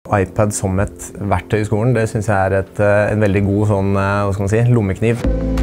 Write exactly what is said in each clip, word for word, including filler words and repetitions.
iPad som et verktøy i skolen, det synes jeg er et, en veldig god sånn, hva skal man si, lommekniv.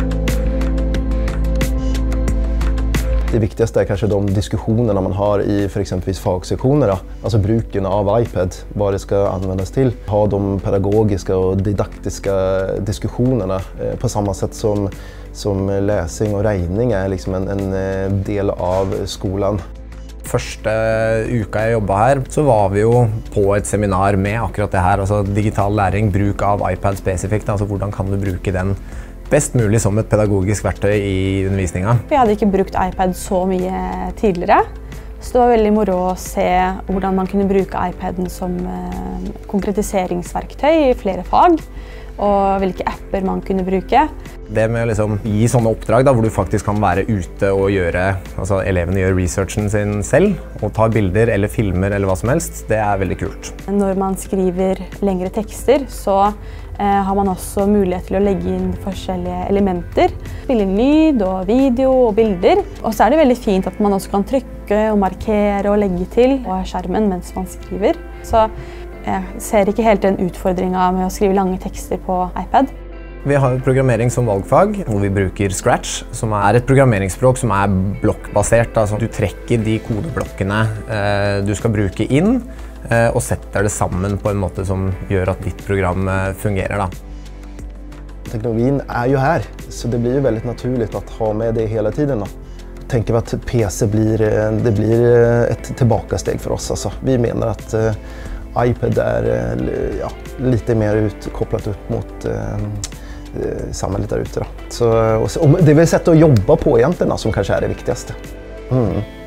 Det viktigaste är kanske de diskussionerna man har i för exempelvis fagsektionerna, alltså bruken av iPad, vad det ska användas till. Ha de pedagogiska och didaktiska diskussionerna eh, på samma sätt som, som läsning och regning är liksom en, en del av skolan. Første uka jeg jobbet her, så var vi jo på et seminar med akkurat det her, altså digital læring, bruk av iPad spesifikt, altså hvordan kan du bruke den best mulig som et pedagogisk verktøy i undervisningen. Vi hadde ikke brukt iPad så mye tidligere, så det var veldig moro å se hvordan man kunne bruke iPaden som konkretiseringsverktøy i flere fag, og hvilke apper man kunne bruke. Det med å liksom gi sånne oppdrag da, hvor du faktisk kan være ute og gjøre, altså elevene gjør researchen sin selv, og tar bilder eller filmer eller hva som helst, det er veldig kult. Når man skriver lengre tekster, så eh, har man også mulighet til å legge inn forskjellige elementer. Spille inn lyd og video og bilder. Og så er det veldig fint at man også kan trykke og markere og legge til på skjermen mens man skriver. Så jeg ser ikke helt den utfordringen med å skrive lange tekster på iPad. Vi har programmering som valgfag, hvor vi bruker Scratch, som er et programmeringsspråk som er blokkbasert. Altså, du trekker de kodeblokkene eh, du skal bruke inn, eh, og setter det sammen på en måte som gjør at ditt program eh, fungerer. Da. Teknologin är ju här, så det blir ju väldigt naturligt att ha med det hela tiden. Då. Tänker vi att P C blir, det blir ett tillbakasteg för oss. Alltså, vi menar att eh, iPad är ja, lite mer utkopplat upp mot eh, samhället där ute. Då. Så, och, och det är väl sätt att jobba på egentligen som kanske är det viktigaste. Mm.